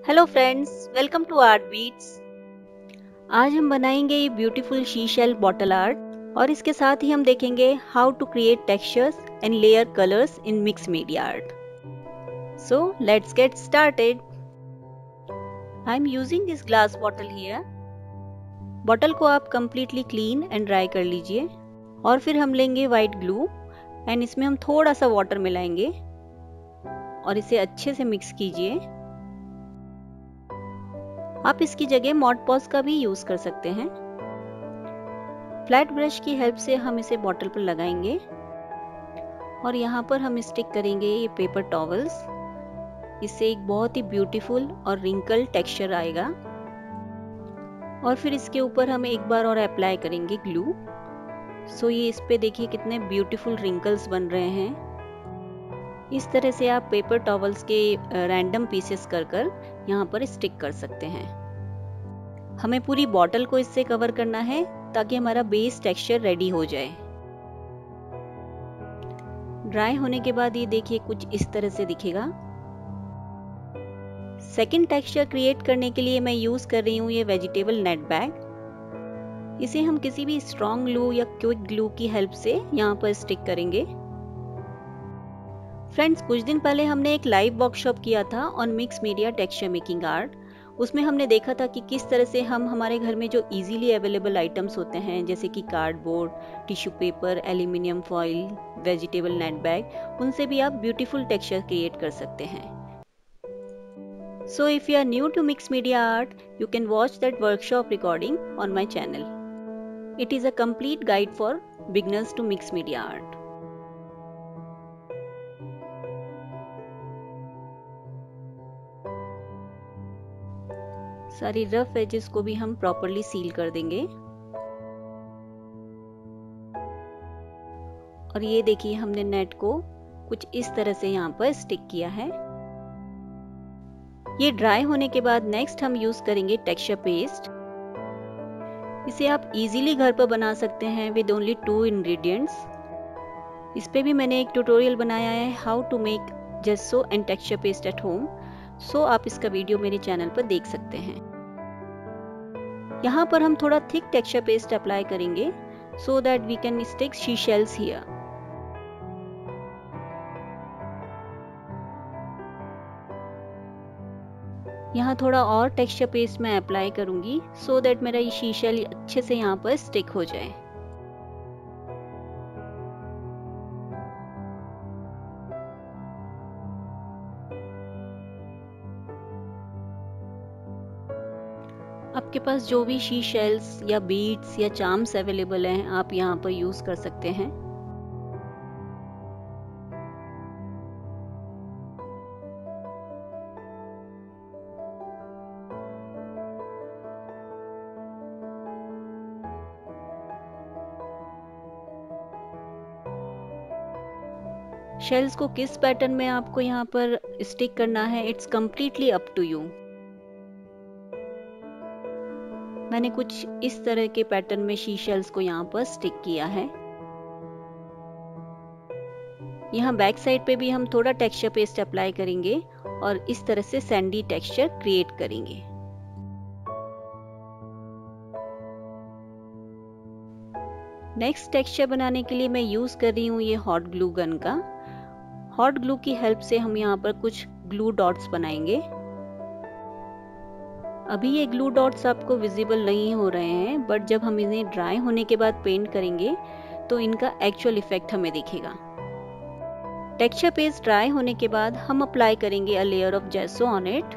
Hello friends, welcome to art beats. आज हम बनाएंगे ये beautiful sea shell bottle art और इसके साथ ही हम देखेंगे how to create textures and layer colours in mix media art. So let's get started. I am using this glass bottle here. Bottle को आप कंप्लीटली क्लीन एंड ड्राई कर लीजिए और फिर हम लेंगे व्हाइट ग्लू एंड इसमें हम थोड़ा सा वाटर मिलाएंगे और इसे अच्छे से मिक्स कीजिए। आप इसकी जगह मॉड पॉज का भी यूज कर सकते हैं। फ्लैट ब्रश की हेल्प से हम इसे बॉटल पर लगाएंगे और यहाँ पर हम स्टिक करेंगे ये पेपर टॉवल्स। इससे एक बहुत ही ब्यूटीफुल और रिंकल टेक्सचर आएगा और फिर इसके ऊपर हम एक बार और अप्लाई करेंगे ग्लू। सो ये इस पे देखिए कितने ब्यूटीफुल रिंकल्स बन रहे हैं। इस तरह से आप पेपर टॉवल्स के रैंडम पीसेस कर यहाँ पर स्टिक कर सकते हैं। हमें पूरी बॉटल को इससे कवर करना है ताकि हमारा बेस टेक्सचर रेडी हो जाए। ड्राई होने के बाद ये देखिए कुछ इस तरह से दिखेगा। सेकंड टेक्सचर क्रिएट करने के लिए मैं यूज कर रही हूँ ये वेजिटेबल नेट बैग। इसे हम किसी भी स्ट्रॉन्ग ग्लू या क्विक ग्लू की हेल्प से यहाँ पर स्टिक करेंगे। फ्रेंड्स, कुछ दिन पहले हमने एक लाइव वर्कशॉप किया था on mix media texture making art. उसमें हमने देखा था कि किस तरह से हम हमारे घर में जो इजीली अवेलेबल आइटम्स होते हैं जैसे कि cardboard, tissue paper, aluminium foil, vegetable net bag, उनसे भी आप ब्यूटीफुल टेक्सचर क्रिएट कर सकते हैं। So if you are new to mix media art, you can watch that workshop recording on my channel. It is a complete guide for beginners to mix media art. सारी rough edges को भी हम properly seal कर देंगे। और ये देखिए हमने नेट को कुछ इस तरह से यहाँ पर स्टिक किया है। ये ड्राई होने के बाद नेक्स्ट हम यूज करेंगे टेक्सचर पेस्ट। इसे आप इजीली घर पर बना सकते हैं विद ओनली 2 इंग्रेडिएंट्स। इस पे भी मैंने एक ट्यूटोरियल बनाया है how to make gesso and texture paste at home. So आप इसका वीडियो मेरे चैनल पर देख सकते हैं। यहाँ पर हम थोड़ा थिक टेक्सचर पेस्ट अप्लाई करेंगे so that we can stick sea shells here. यहाँ थोड़ा और टेक्सचर पेस्ट मैं अप्लाई करूंगी सो दैट मेरा ये शी शेल अच्छे से यहाँ पर स्टिक हो जाए। आपके पास जो भी शी शेल्स या बीड्स या चार्म्स अवेलेबल हैं आप यहाँ पर यूज कर सकते हैं। शेल्स को किस पैटर्न में आपको यहाँ पर स्टिक करना है, it's completely up to you. मैंने कुछ इस तरह के पैटर्न में शी शेल्स को यहाँ पर स्टिक किया है। यहाँ बैक साइड पे भी हम थोड़ा टेक्सचर पेस्ट अप्लाई करेंगे और इस तरह से सैंडी टेक्सचर क्रिएट करेंगे। नेक्स्ट टेक्सचर बनाने के लिए मैं यूज कर रही हूँ ये हॉट ग्लू गन का। हॉट ग्लू की हेल्प से हम यहाँ पर कुछ ग्लू डॉट्स बनाएंगे। अभी ये ग्लू डॉट्स आपको विजिबल नहीं हो रहे हैं, बट जब हम इन्हें ड्राई होने के बाद पेंट करेंगे तो इनका एक्चुअल इफेक्ट हमें दिखेगा। टेक्सचर पेस्ट ड्राई होने के बाद हम अप्लाई करेंगे a layer of gesso on it.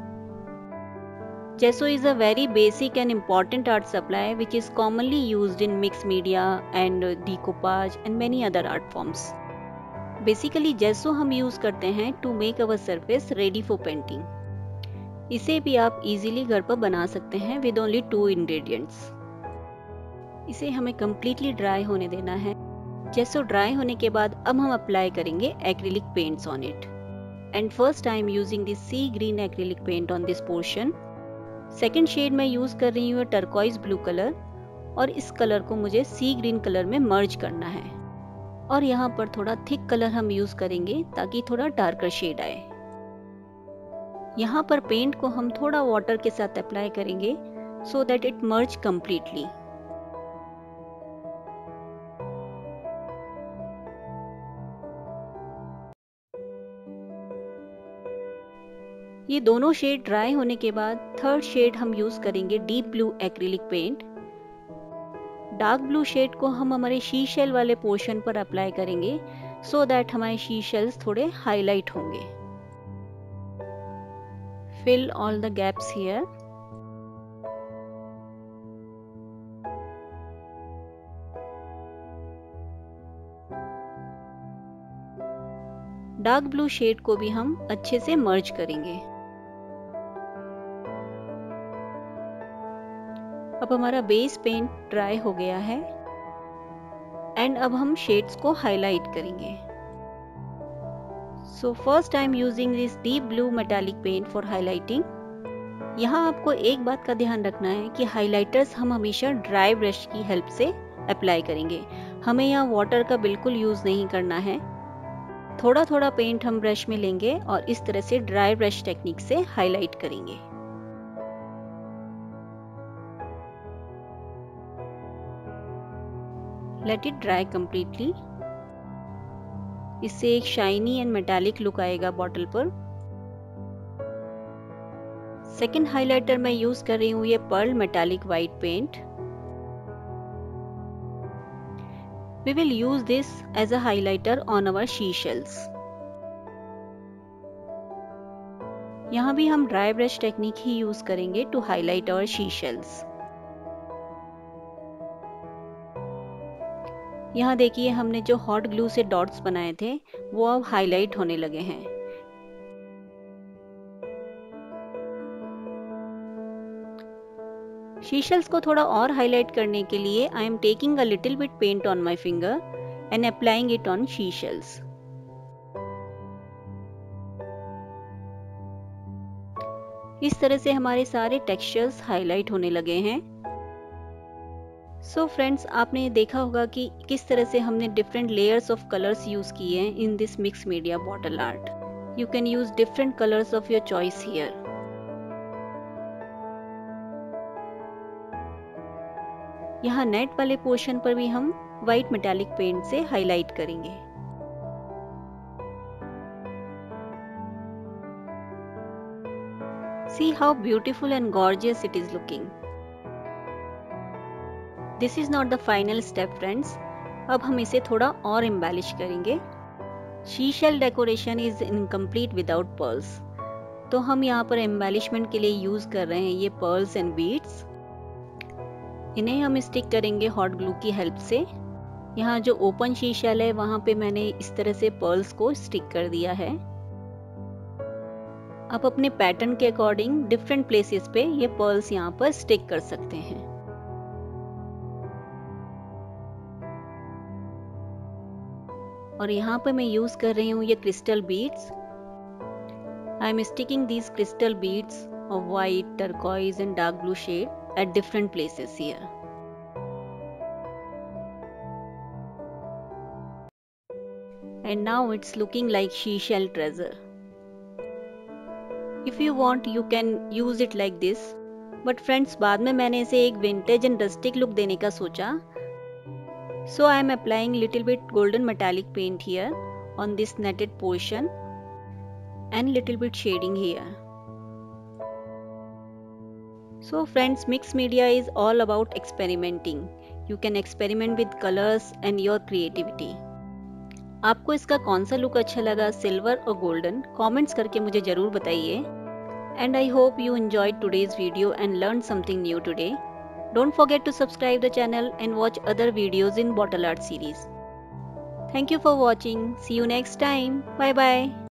Gesso is a very basic and important art supply which is commonly used in mixed media and decoupage and many other art forms. Basically gesso हम use करते हैं to make our surface ready for painting. इसे भी आप easily घर पर बना सकते हैं with only 2 ingredients. इसे हमें completely ड्राई होने देना है। जेसो ड्राई होने के बाद अब हम अप्लाई करेंगे acrylic paints on it. And first I am using this sea green acrylic paint on this portion. Second shade में यूज कर रही हूँ टर्कोइज ब्लू कलर और इस कलर को मुझे सी ग्रीन कलर में मर्ज करना है। और यहाँ पर थोड़ा थिक कलर हम यूज करेंगे ताकि थोड़ा डार्कर शेड आए। यहाँ पर पेंट को हम थोड़ा वाटर के साथ अप्लाई करेंगे so that it merge completely. ये दोनों शेड ड्राई होने के बाद थर्ड शेड हम यूज करेंगे deep blue acrylic paint. Dark blue shade को हम हमारे शी शेल वाले पोर्शन पर अप्लाई करेंगे सो दैट हमारे शी शेल्स थोड़े हाईलाइट होंगे। Fill all the gaps here. Dark blue shade को भी हम अच्छे से मर्ज करेंगे। अब हमारा बेस पेंट ड्राई हो गया है एंड अब हम शेड्स को हाईलाइट करेंगे। So first I am using this deep blue metallic paint for highlighting. यहाँ आपको एक बात का ध्यान रखना है कि हाइलाइटर्स हम हमेशा ड्राई ब्रश की हेल्प से अप्लाई करेंगे। हमें यहाँ वाटर का बिल्कुल यूज नहीं करना है। थोड़ा थोड़ा पेंट हम ब्रश में लेंगे और इस तरह से ड्राई ब्रश टेक्निक से हाईलाइट करेंगे। Let it dry completely. इससे एक शाइनी एंड मेटालिक लुक आएगा बॉटल पर। सेकेंड हाइलाइटर मैं यूज कर रही हूँ ये pearl metallic white paint. We will use this as a highlighter on our she shells. यहाँ भी हम ड्राई ब्रश टेक्निक ही यूज करेंगे to highlight our she shells. यहाँ देखिए हमने जो हॉट ग्लू से डॉट्स बनाए थे वो अब हाईलाइट होने लगे हैं। शी शेल्स को थोड़ा और हाईलाइट करने के लिए I am taking a little bit paint on my finger and applying it on sea shells. इस तरह से हमारे सारे टेक्सचर्स हाईलाइट होने लगे हैं। सो फ्रेंड्स, आपने देखा होगा कि किस तरह से हमने different layers of colours use किए हैं in this mix media bottle art. You can use different colours of your choice here. यहाँ नेट वाले पोर्शन पर भी हम व्हाइट मेटालिक पेंट से हाईलाइट करेंगे। See how beautiful and gorgeous it is looking. This is not the final step, friends. अब हम इसे थोड़ा और एम्बेलिश करेंगे। She shell decoration is incomplete without pearls. तो हम यहाँ पर एम्बेलिशमेंट के लिए यूज कर रहे हैं ये pearls and beads. इन्हें हम स्टिक करेंगे हॉट ग्लू की हेल्प से। यहाँ जो ओपन शी शेल है वहां पे मैंने इस तरह से पर्ल्स को स्टिक कर दिया है। आप अपने पैटर्न के अकॉर्डिंग डिफरेंट प्लेसेस पे ये पर्ल्स यहाँ पर स्टिक कर सकते हैं। और यहाँ पर मैं यूज कर रही हूँ ये crystal beads. I am sticking these crystal beads of white, turquoise and dark blue shade at different places here. And now it's looking like she shell treasure. If you want, you can use it like this. But friends, बाद में मैंने इसे एक vintage and rustic look देने का सोचा. So I am applying little bit golden metallic paint here on this netted portion and little bit shading here. So friends, mixed media is all about experimenting. You can experiment with colors and your creativity. आपको इसका कौन सा look अच्छा लगा, silver और golden? Comments करके मुझे जरूर बताइए। And I hope you enjoyed today's video and learned something new today. Don't forget to subscribe the channel and watch other videos in bottle art series. Thank you for watching. See you next time. Bye bye.